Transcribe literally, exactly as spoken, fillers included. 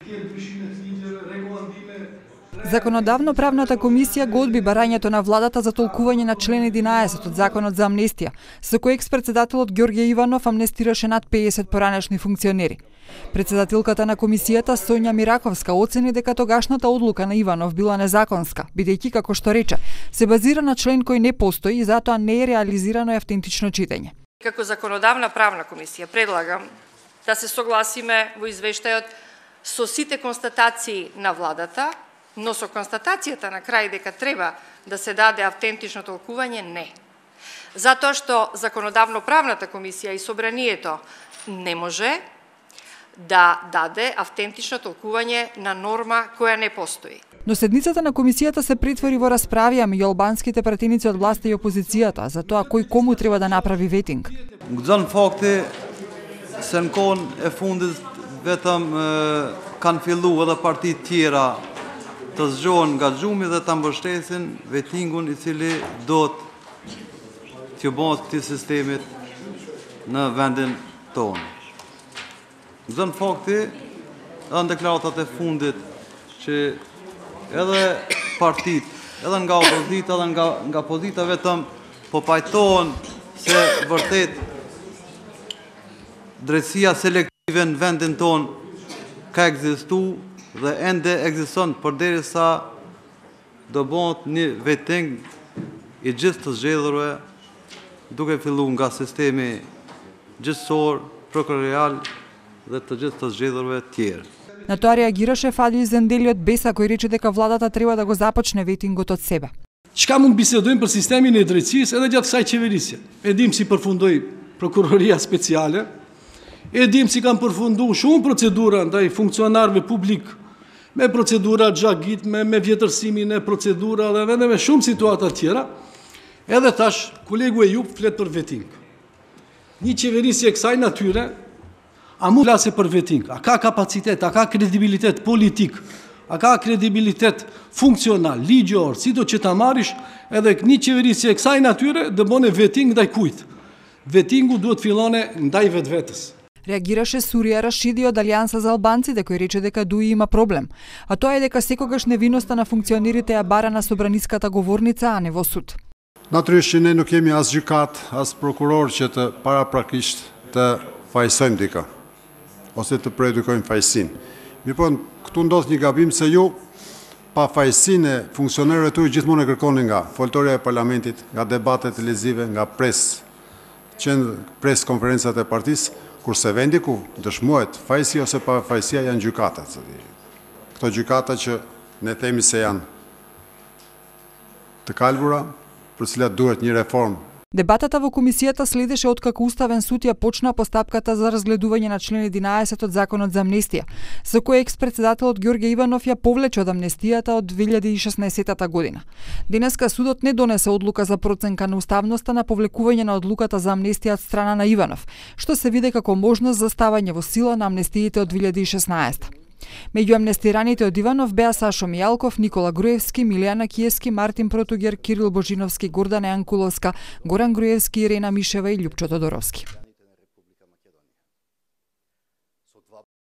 Законодавно-правната комисија го одби барањето на владата за толкување на член единаесет од Законот за амнестија, со кој екс-председателот Ѓорѓе Иванов амнестираше над пеесет поранешни функционери. Председателката на комисијата Сонја Мираковска оцени дека тогашната одлука на Иванов била незаконска, бидејќи, како што рече, се базира на член кој не постои и затоа не е реализирано и автентично читање. Како законодавна правна комисија предлагам да се согласиме во извештајот со сите констатации на владата, но со констатацијата на крај дека треба да се даде автентично толкување, не. Затоа што законодавно-правната комисија и собранието не може да даде автентично толкување на норма која не постои. Но седницата на комисијата се претвори во расправија меѓу албанските пратеници од власта и опозицијата за тоа кој кому треба да направи ветинг. Gëzon fakti se në kohën e fundit vetëm kanë filluar edhe partitë tjera të zgjohen nga xhumi dhe ta mbështesin vetingun i cili do të bëhet këtij sistemit në vendin tonë. Gëzon fakti edhe në deklaratat e fundit që edhe partitë, edhe nga opozita, edhe nga nga pozita vetëm po pajtohen se vërtet drejtësia selektive në vendin tonë ka ekzistuar dhe ende ekziston përderisa do bëhet një veting i gjithë të zgjedhurve duke filluar nga sistemi gjyqësor, prokurorial dhe të gjithë të zgjedhurve tjerë. На тоа реагираше Фадил Зендели од Беса, кој рече дека владата треба да го започне ветингот од себе. Çka mund bisedojmë për sistemin e drejtësisë edhe gjatë kësaj qeverisje. E dim si përfundoi prokuroria speciale, e dim si kanë përfunduar shumë procedura ndaj funksionarëve publik, me procedura xhagit, me, me vjetërsimin e procedura dhe edhe me shumë situata tjera. Edhe tash kolegu e Jup flet për veting. Një qeverisje e kësaj natyre a mund flasë për veting? A ka kapacitet, a ka kredibilitet politik, a ka kredibilitet funksional, ligjor, si do që ta marrish edhe një qeverisje e kësaj natyre dë bone veting ndaj kujt? Vetingu duhet fillone ndaj vetvetes. Реагираше Сурија Рашиди од Алијанса за албанците, кој рече дека Дуи има проблем, а тоа е дека секогаш невиноста на функционерите ја бара на собраниската говорница, а не во суд. Natyrisht që ne nuk kemi as gjykat, as prokuror që të paraprakisht të fajsojmë dika, ose të predikojmë fajsin. Mirë, këtu ndodh një gabim se ju pa fajsin e funksionerëve tuaj gjithmonë e kërkoni nga foltorja e parlamentit, nga debatet televizive, nga pres, qenë pres konferencat e partisë, kurse vendi ku dëshmohet fajësia ose pa fajësia janë gjykatat. Këto gjykata që ne themi se janë të kalbura, për cilat duhet një reformë. Дебатата во комисијата следеше откако Уставен суд ја почна постапката за разгледување на член единаесет од Законот за амнестија, со кој екс-председателот Ѓорѓе Иванов ја повлече од амнестијата од две илјади и шеснаесетта година. Денеска судот не донесе одлука за проценка на уставноста на повлекување на одлуката за амнестија од страна на Иванов, што се виде како можност за ставање во сила на амнестиите од две илјади и шеснаесетта. Меѓу амнестираните од Иванов беа Сашо Мијалков, Никола Груевски, Милијана Киевски, Мартин Протугер, Кирил Божиновски, Гордана Јанкуловска, Горан Груевски, Ирена Мишева и Љупчо Тодоровски.